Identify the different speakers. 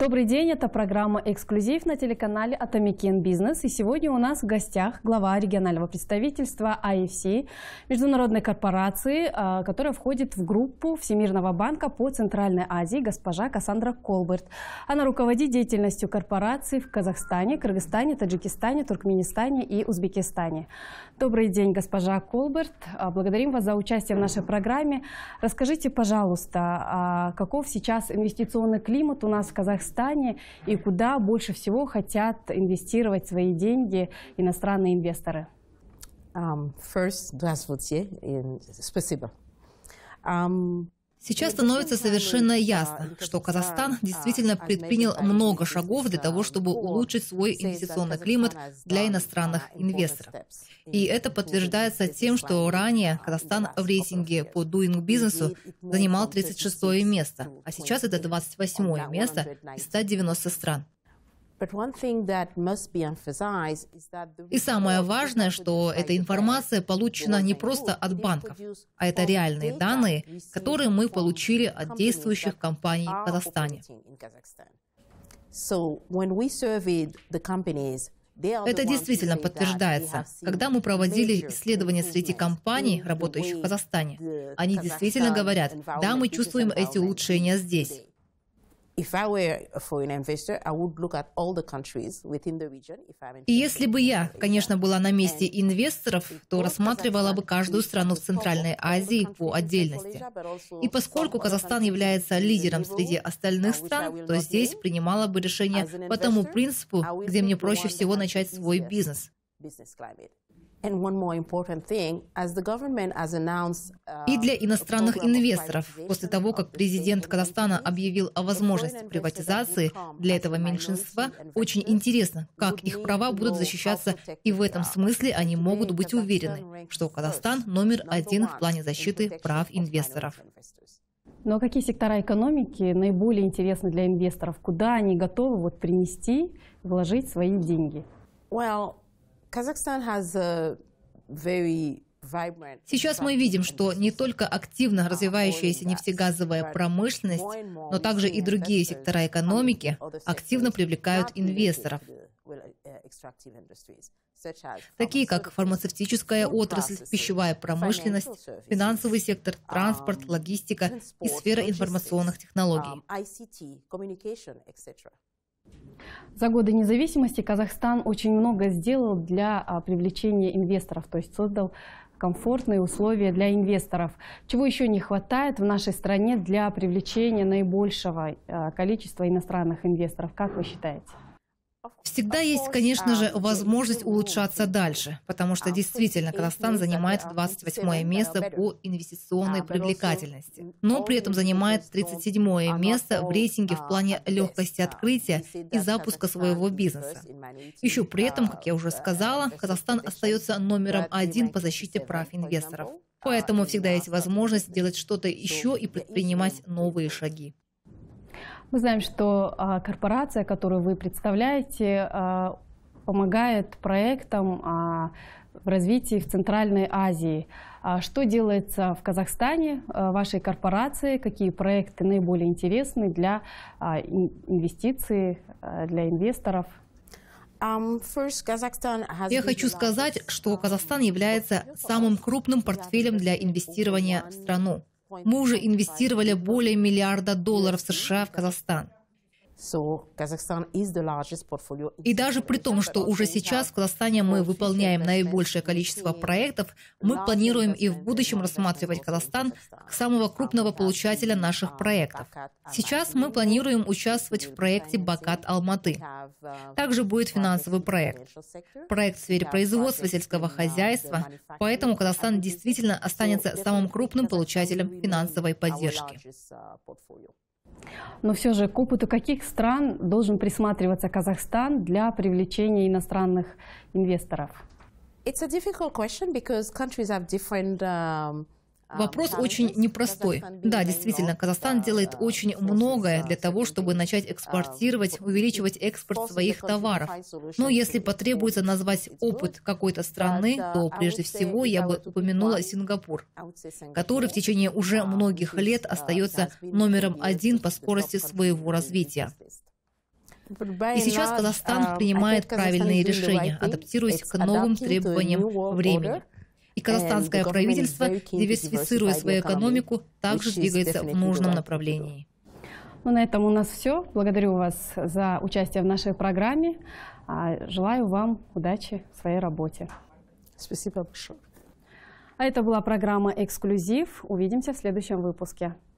Speaker 1: Добрый день, это программа «Эксклюзив» на телеканале Atomic Business. И сегодня у нас в гостях глава регионального представительства IFC, международной корпорации, которая входит в группу Всемирного банка по Центральной Азии, госпожа Кассандра Колберт. Она руководит деятельностью корпорации в Казахстане, Кыргызстане, Таджикистане, Туркменистане и Узбекистане. Добрый день, госпожа Колберт. Благодарим вас за участие в нашей программе. Расскажите, пожалуйста, каков сейчас инвестиционный климат у нас в Казахстане и куда больше всего хотят инвестировать свои деньги иностранные инвесторы?
Speaker 2: Спасибо.
Speaker 3: Сейчас становится совершенно ясно, что Казахстан действительно предпринял много шагов для того, чтобы улучшить свой инвестиционный климат для иностранных инвесторов. И это подтверждается тем, что ранее Казахстан в рейтинге по Doing Business занимал 36-е место, а сейчас это 28-е место из 190 стран. И самое важное, что эта информация получена не просто от банков, а это реальные данные, которые мы получили от действующих компаний в Казахстане. Это действительно подтверждается. Когда мы проводили исследования среди компаний, работающих в Казахстане, они действительно говорят: да, мы чувствуем эти улучшения здесь. И если бы я, конечно, была на месте инвесторов, то рассматривала бы каждую страну в Центральной Азии по отдельности. И поскольку Казахстан является лидером среди остальных стран, то здесь принимала бы решение по тому принципу, где мне проще всего начать свой бизнес. И для иностранных инвесторов, после того, как президент Казахстана объявил о возможности приватизации для этого меньшинства, очень интересно, как их права будут защищаться, и в этом смысле они могут быть уверены, что Казахстан номер один в плане защиты прав инвесторов.
Speaker 1: Но какие сектора экономики наиболее интересны для инвесторов? Куда они готовы принести, вложить свои деньги?
Speaker 3: Сейчас мы видим, что не только активно развивающаяся нефтегазовая промышленность, но также и другие сектора экономики активно привлекают инвесторов, такие как фармацевтическая отрасль, пищевая промышленность, финансовый сектор, транспорт, логистика и сфера информационных технологий.
Speaker 1: За годы независимости Казахстан очень много сделал для привлечения инвесторов, то есть создал комфортные условия для инвесторов. Чего еще не хватает в нашей стране для привлечения наибольшего количества иностранных инвесторов, как вы считаете?
Speaker 3: Всегда есть, конечно же, возможность улучшаться дальше, потому что действительно Казахстан занимает 28-е место по инвестиционной привлекательности, но при этом занимает 37-е место в рейтинге в плане легкости открытия и запуска своего бизнеса. Еще при этом, как я уже сказала, Казахстан остается номером один по защите прав инвесторов. Поэтому всегда есть возможность делать что-то еще и предпринимать новые шаги.
Speaker 1: Мы знаем, что корпорация, которую вы представляете, помогает проектам в развитии в Центральной Азии. Что делается в Казахстане, вашей корпорации, какие проекты наиболее интересны для инвестиций, для инвесторов?
Speaker 3: Я хочу сказать, что Казахстан является самым крупным портфелем для инвестирования в страну. Мы уже инвестировали более $1 миллиарда США в Казахстан. И даже при том, что уже сейчас в Казахстане мы выполняем наибольшее количество проектов, мы планируем и в будущем рассматривать Казахстан как самого крупного получателя наших проектов. Сейчас мы планируем участвовать в проекте «Бакат Алматы». Также будет финансовый проект в сфере производства, сельского хозяйства, поэтому Казахстан действительно останется самым крупным получателем финансовой поддержки.
Speaker 1: Но все же к опыту каких стран должен присматриваться Казахстан для привлечения иностранных инвесторов?
Speaker 3: Вопрос очень непростой. Да, действительно, Казахстан делает очень многое для того, чтобы начать экспортировать, увеличивать экспорт своих товаров. Но если потребуется назвать опыт какой-то страны, то прежде всего я бы упомянула Сингапур, который в течение уже многих лет остается номером один по скорости своего развития. И сейчас Казахстан принимает правильные решения, адаптируясь к новым требованиям времени. И казахстанское правительство, диверсифицируя свою экономику, также двигается в нужном направлении.
Speaker 1: Ну, на этом у нас все. Благодарю вас за участие в нашей программе. Желаю вам удачи в своей работе.
Speaker 2: Спасибо большое.
Speaker 1: А это была программа «Эксклюзив». Увидимся в следующем выпуске.